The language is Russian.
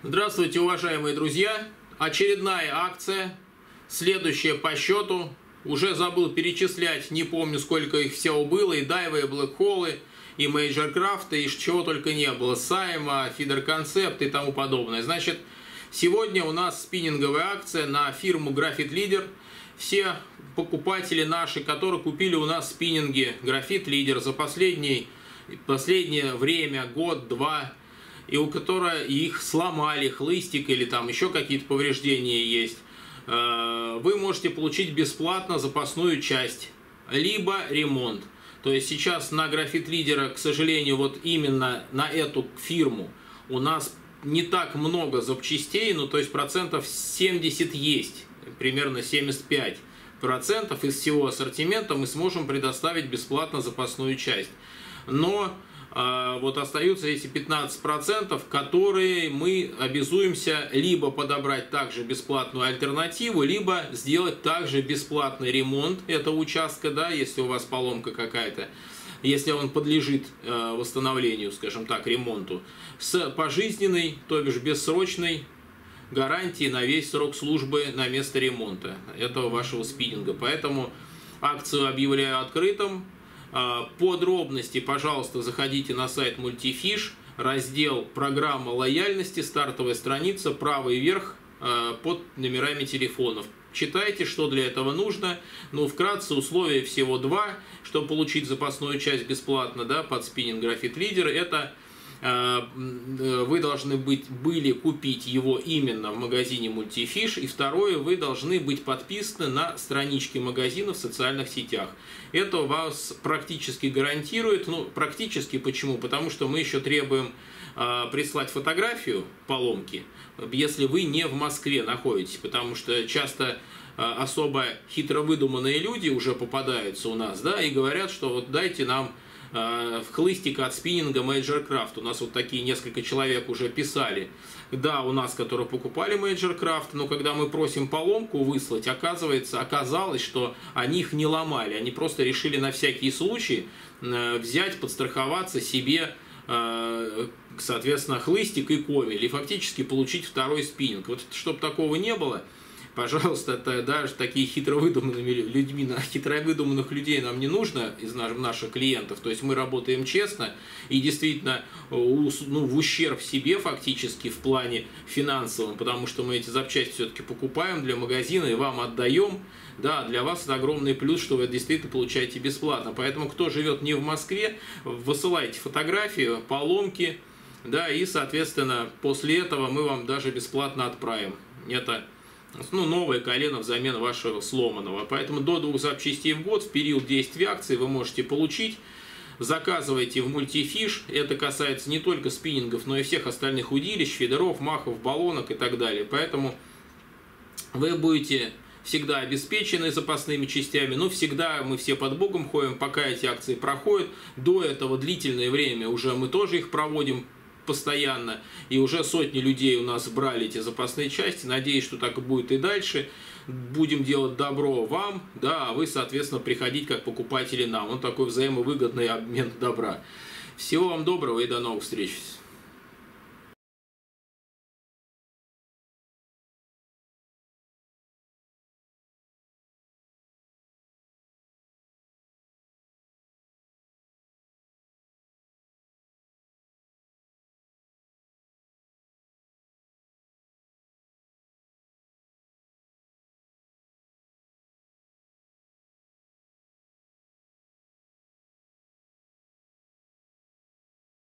Здравствуйте, уважаемые друзья! Очередная акция, следующая по счету. Уже забыл перечислять, не помню, сколько их всего было. И дайвы, и блэкхолы, и мейджор-крафты, и чего только не было. Сайма, фидер-концепт и тому подобное. Значит, сегодня у нас спиннинговая акция на фирму Graphite Leader. Все покупатели наши, которые купили у нас спиннинги Graphite Leader за последнее время, год-два, и у которой их сломали, хлыстик или там еще какие-то повреждения есть, вы можете получить бесплатно запасную часть, либо ремонт. То есть сейчас на Graphite Leader, к сожалению, вот именно на эту фирму у нас не так много запчастей, ну то есть процентов 70 есть, примерно 75% из всего ассортимента мы сможем предоставить бесплатно запасную часть. Но вот остаются эти 15%, которые мы обязуемся либо подобрать также бесплатную альтернативу, либо сделать также бесплатный ремонт этого участка, да, если у вас поломка какая-то, если он подлежит восстановлению, скажем так, ремонту, с пожизненной, то бишь бессрочной гарантией на весь срок службы на место ремонта этого вашего спиннинга. Поэтому акцию объявляю открытым. Подробности, пожалуйста, заходите на сайт Multifish, раздел «Программа лояльности», стартовая страница, правый верх под номерами телефонов. Читайте, что для этого нужно. Ну, вкратце, условия всего два, чтобы получить запасную часть бесплатно, да, под спиннинг Graphite Leader. Это вы должны были купить его именно в магазине Multifish. И второе, вы должны быть подписаны на странички магазина в социальных сетях. Это вас практически гарантирует. Ну, практически почему? Потому что мы еще требуем прислать фотографию поломки, если вы не в Москве находитесь. Потому что часто особо хитро выдуманные люди уже попадаются у нас, да, и говорят, что вот дайте нам хлыстика от спиннинга мейджор-крафт. У нас вот такие несколько человек уже писали, да, у нас, которые покупали мейджор-крафт, но когда мы просим поломку выслать, оказалось, что они их не ломали, они просто решили на всякий случай взять, подстраховаться себе, соответственно, хлыстик и комель, и фактически получить второй спиннинг. Вот чтобы такого не было, пожалуйста, даже такие хитровыдуманными людьми, хитровыдуманных людей нам не нужно из наших клиентов. То есть мы работаем честно и действительно в ущерб себе фактически в плане финансовом, потому что мы эти запчасти все-таки покупаем для магазина и вам отдаем. Да, для вас это огромный плюс, что вы это действительно получаете бесплатно. Поэтому кто живет не в Москве, высылайте фотографию, поломки, да, и, соответственно, после этого мы вам даже бесплатно отправим. Это новое колено взамен вашего сломанного. Поэтому до 2 запчастей в год в период действия акции вы можете получить. Заказывайте в Multifish. Это касается не только спиннингов, но и всех остальных удилищ, фидеров, махов, баллонок и так далее. Поэтому вы будете всегда обеспечены запасными частями. Но всегда мы все под Богом ходим, пока эти акции проходят. До этого длительное время уже мы тоже их проводим постоянно, и уже сотни людей у нас брали эти запасные части. Надеюсь, что так и будет и дальше. Будем делать добро вам, да, а вы, соответственно, приходить как покупатели нам. Вот такой взаимовыгодный обмен добра. Всего вам доброго и до новых встреч.